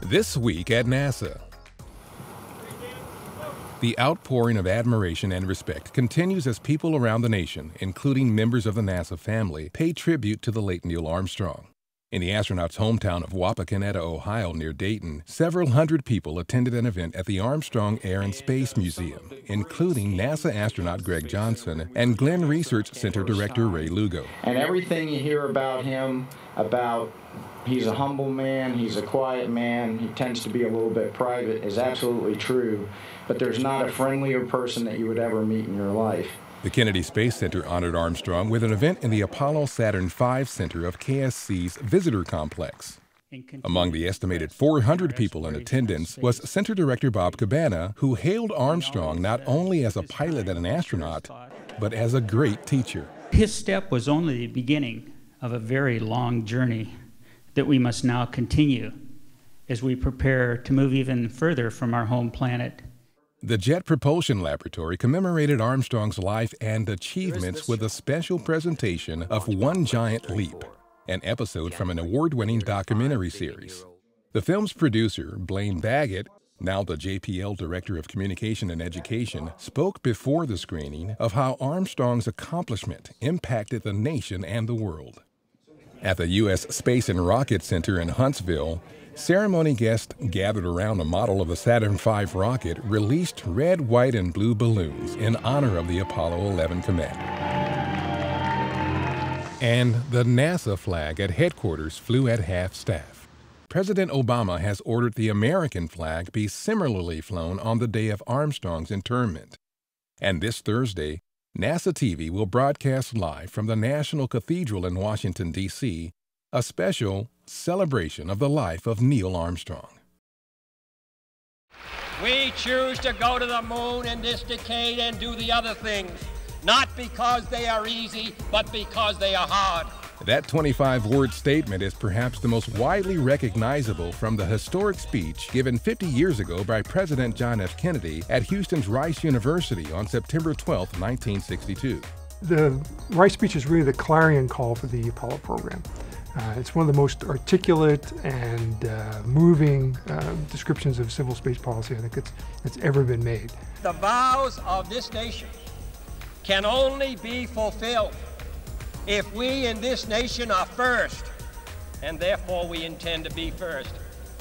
This week at NASA. The outpouring of admiration and respect continues as people around the nation, including members of the NASA family, pay tribute to the late Neil Armstrong. In the astronaut's hometown of Wapakoneta, Ohio, near Dayton, several hundred people attended an event at the Armstrong Air and Space Museum, including NASA astronaut Greg Johnson and Glenn Research Center Director Ray Lugo. And everything you hear about him, he's a humble man, he's a quiet man, he tends to be a little bit private, is absolutely true. But there's not a friendlier person that you would ever meet in your life. The Kennedy Space Center honored Armstrong with an event in the Apollo Saturn V Center of KSC's Visitor Complex. Among the estimated 400 people in attendance was Center Director Bob Cabana, who hailed Armstrong not only as a pilot and an astronaut, but as a great teacher. His step was only the beginning of a very long journey that we must now continue as we prepare to move even further from our home planet. The Jet Propulsion Laboratory commemorated Armstrong's life and achievements with a special presentation of One Giant Leap, an episode from an award-winning documentary series. The film's producer, Blaine Baggett, now the JPL Director of Communication and Education, spoke before the screening of how Armstrong's accomplishment impacted the nation and the world. At the U.S. Space and Rocket Center in Huntsville, ceremony guests gathered around a model of the Saturn V rocket released red, white, and blue balloons in honor of the Apollo 11 commander. And the NASA flag at headquarters flew at half-staff. President Obama has ordered the American flag be similarly flown on the day of Armstrong's interment. And this Thursday, NASA TV will broadcast live from the National Cathedral in Washington, D.C., a special celebration of the life of Neil Armstrong. We choose to go to the moon in this decade and do the other things, not because they are easy, but because they are hard. That 25-word statement is perhaps the most widely recognizable from the historic speech given 50 years ago by President John F. Kennedy at Houston's Rice University on September 12, 1962. The Rice speech is really the clarion call for the Apollo program. It's one of the most articulate and moving descriptions of civil space policy I think that's ever been made. The vows of this nation can only be fulfilled if we in this nation are first, and therefore we intend to be first.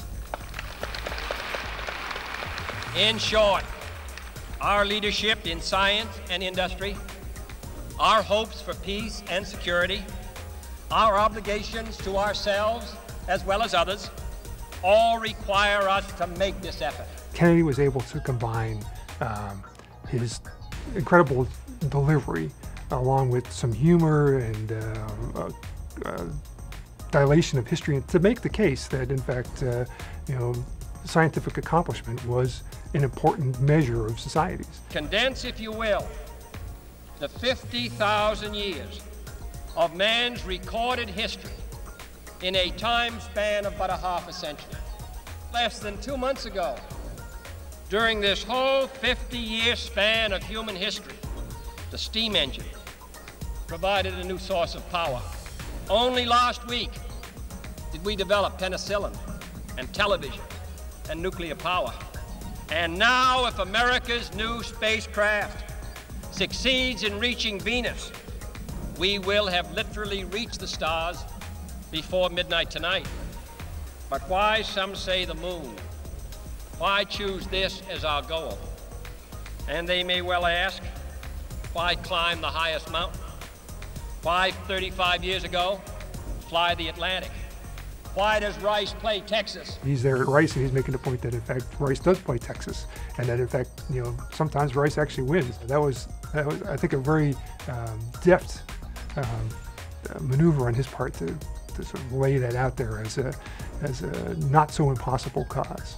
In short, our leadership in science and industry, our hopes for peace and security, our obligations to ourselves as well as others, all require us to make this effort. Kennedy was able to combine his incredible delivery along with some humor and dilation of history to make the case that, in fact, scientific accomplishment was an important measure of societies. Condense, if you will, the 50,000 years of man's recorded history in a time span of but a half a century. Less than 2 months ago, during this whole 50-year span of human history, the steam engine provided a new source of power. Only last week did we develop penicillin and television and nuclear power. And now, if America's new spacecraft succeeds in reaching Venus, we will have literally reached the stars before midnight tonight. But why, some say, the moon? Why choose this as our goal? And they may well ask, why climb the highest mountain? Why, 35 years ago, fly the Atlantic? Why does Rice play Texas? He's there at Rice and he's making the point that, in fact, Rice does play Texas, and that, in fact, sometimes Rice actually wins. That was I think, a very deft maneuver on his part to sort of lay that out there as a not so impossible cause.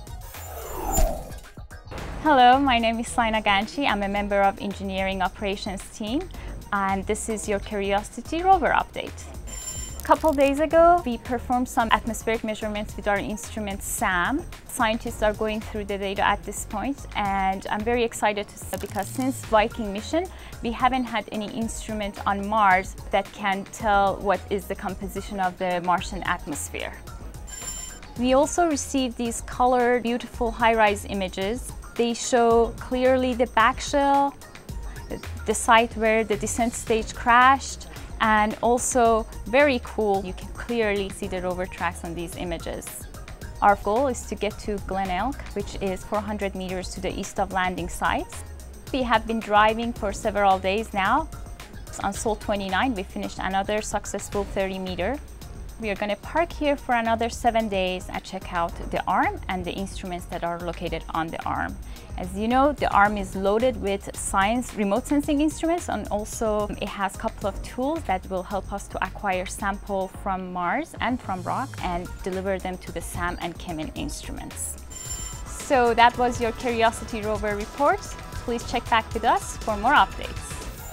Hello, my name is Saina Ganchi. I'm a member of Engineering Operations team, and this is your Curiosity rover update. A couple days ago, we performed some atmospheric measurements with our instrument SAM. Scientists are going through the data at this point, and I'm very excited to see, because since Viking mission, we haven't had any instrument on Mars that can tell what is the composition of the Martian atmosphere. We also received these colored, beautiful high-rise images. They show clearly the back shell, the site where the descent stage crashed, and also very cool, you can clearly see the rover tracks on these images. Our goal is to get to Glen Elk, which is 400 meters to the east of landing sites. We have been driving for several days now. On Sol 29, we finished another successful 30-meter. We are going to park here for another 7 days and check out the arm and the instruments that are located on the arm. As you know, the arm is loaded with science remote sensing instruments, and also it has a couple of tools that will help us to acquire samples from Mars and from rock and deliver them to the SAM and CheMin instruments. So that was your Curiosity rover report. Please check back with us for more updates.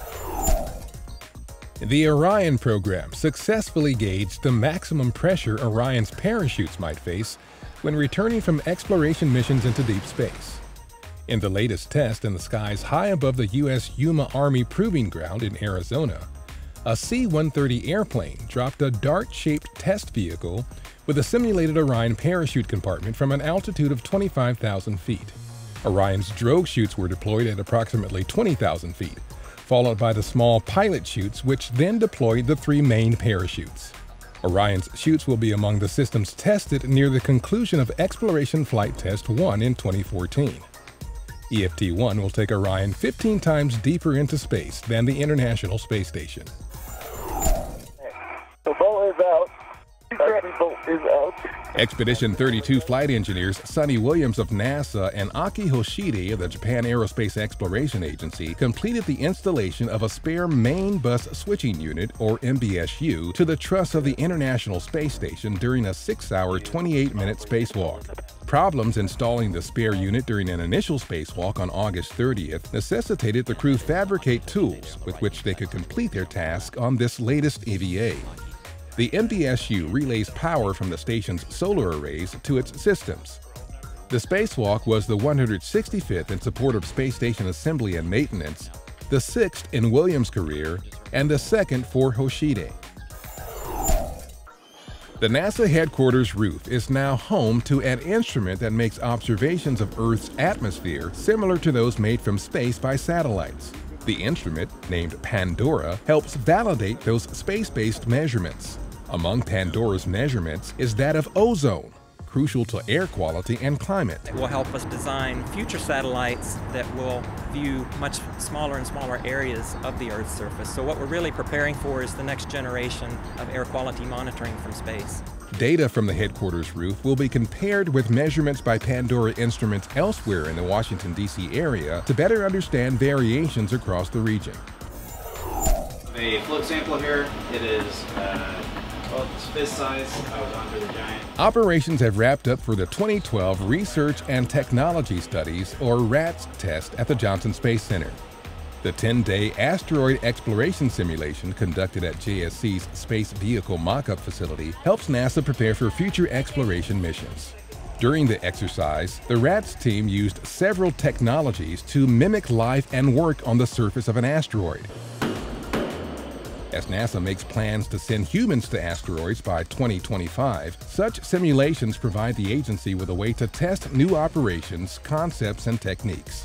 The Orion program successfully gauged the maximum pressure Orion's parachutes might face when returning from exploration missions into deep space. In the latest test in the skies high above the U.S. Yuma Army Proving Ground in Arizona, a C-130 airplane dropped a dart-shaped test vehicle with a simulated Orion parachute compartment from an altitude of 25,000 feet. Orion's drogue chutes were deployed at approximately 20,000 feet, followed by the small pilot chutes, which then deployed the 3 main parachutes. Orion's chutes will be among the systems tested near the conclusion of Exploration Flight Test 1 in 2014. EFT-1 will take Orion 15 times deeper into space than the International Space Station. The boat is out. Boat is out. Expedition 32 flight engineers Sonny Williams of NASA and Aki Hoshide of the Japan Aerospace Exploration Agency completed the installation of a spare main bus switching unit, or MBSU, to the truss of the International Space Station during a 6-hour, 28-minute spacewalk. Problems installing the spare unit during an initial spacewalk on August 30th necessitated the crew fabricate tools with which they could complete their task on this latest EVA. The MBSU relays power from the station's solar arrays to its systems. The spacewalk was the 165th in support of space station assembly and maintenance, the 6th in Williams' career, and the 2nd for Hoshide. The NASA headquarters roof is now home to an instrument that makes observations of Earth's atmosphere similar to those made from space by satellites. The instrument, named Pandora, helps validate those space-based measurements. Among Pandora's measurements is that of ozone, crucial to air quality and climate. It will help us design future satellites that will view much smaller and smaller areas of the Earth's surface. So what we're really preparing for is the next generation of air quality monitoring from space. Data from the headquarters roof will be compared with measurements by Pandora instruments elsewhere in the Washington, D.C. area to better understand variations across the region. A float sample here. It is it's fist size. I was onto the giant. Operations have wrapped up for the 2012 Research and Technology Studies, or RATS, test at the Johnson Space Center. The 10-day asteroid exploration simulation conducted at JSC's Space Vehicle Mock-up facility helps NASA prepare for future exploration missions. During the exercise, the RATS team used several technologies to mimic life and work on the surface of an asteroid. As NASA makes plans to send humans to asteroids by 2025, such simulations provide the agency with a way to test new operations, concepts, and techniques.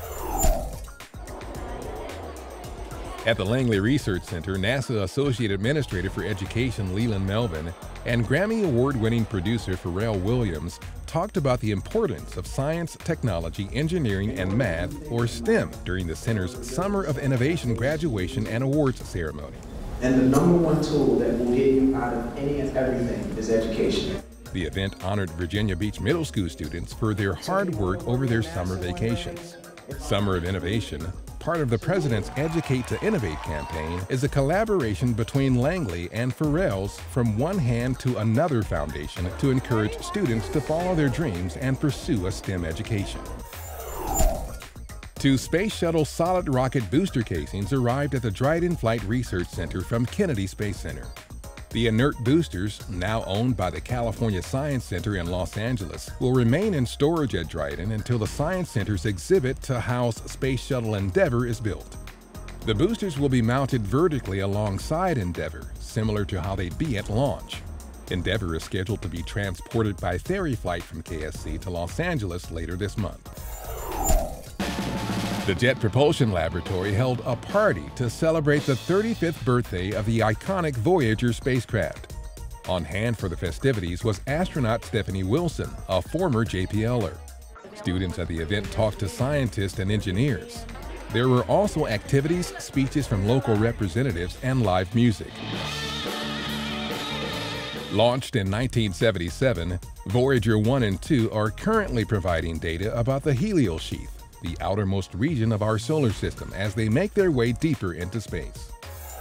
At the Langley Research Center, NASA Associate Administrator for Education Leland Melvin and Grammy Award-winning producer Pharrell Williams talked about the importance of science, technology, engineering, and math, or STEM, during the center's Summer of Innovation graduation and awards ceremony. And the #1 tool that will get you out of any and everything is education. The event honored Virginia Beach Middle School students for their hard work over their summer vacations. Summer of Innovation, part of the President's Educate to Innovate campaign, is a collaboration between Langley and Pharrell's From One Hand to Another Foundation to encourage students to follow their dreams and pursue a STEM education. 2 Space Shuttle solid rocket booster casings arrived at the Dryden Flight Research Center from Kennedy Space Center. The inert boosters, now owned by the California Science Center in Los Angeles, will remain in storage at Dryden until the Science Center's exhibit to house Space Shuttle Endeavour is built. The boosters will be mounted vertically alongside Endeavour, similar to how they'd be at launch. Endeavour is scheduled to be transported by ferry flight from KSC to Los Angeles later this month. The Jet Propulsion Laboratory held a party to celebrate the 35th birthday of the iconic Voyager spacecraft. On hand for the festivities was astronaut Stephanie Wilson, a former JPLer. Students at the event talked to scientists and engineers. There were also activities, speeches from local representatives, and live music. Launched in 1977, Voyager 1 and 2 are currently providing data about the helial sheath, the outermost region of our solar system, as they make their way deeper into space.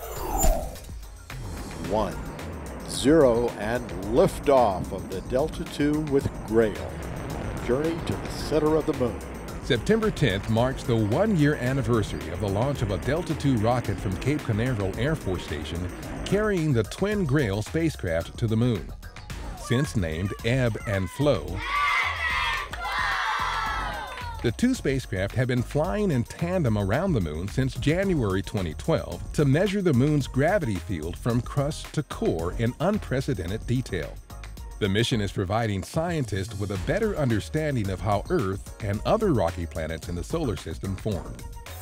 1, 0, and liftoff of the Delta II with Grail. Journey to the center of the moon. September 10th marks the one-year anniversary of the launch of a Delta II rocket from Cape Canaveral Air Force Station, carrying the twin Grail spacecraft to the moon. Since named Ebb and Flow, the two spacecraft have been flying in tandem around the moon since January 2012 to measure the moon's gravity field from crust to core in unprecedented detail. The mission is providing scientists with a better understanding of how Earth and other rocky planets in the solar system formed.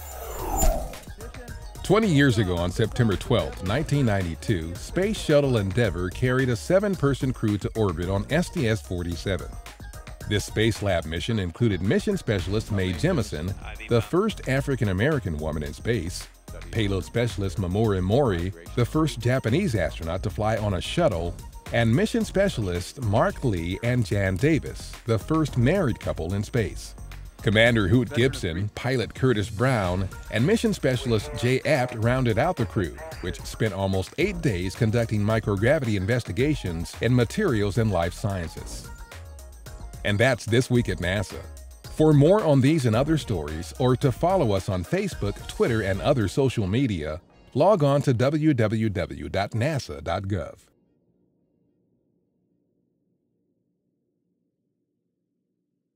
20 years ago on September 12, 1992, Space Shuttle Endeavour carried a 7-person crew to orbit on STS-47. This Space Lab mission included mission specialist Mae Jemison, the first African-American woman in space, payload specialist Mamoru Mori, the first Japanese astronaut to fly on a shuttle, and mission specialist Mark Lee and Jan Davis, the first married couple in space. Commander Hoot Gibson, pilot Curtis Brown, and mission specialist Jay Apt rounded out the crew, which spent almost 8 days conducting microgravity investigations in materials and life sciences. And that's This Week at NASA. For more on these and other stories, or to follow us on Facebook, Twitter, and other social media, log on to www.nasa.gov.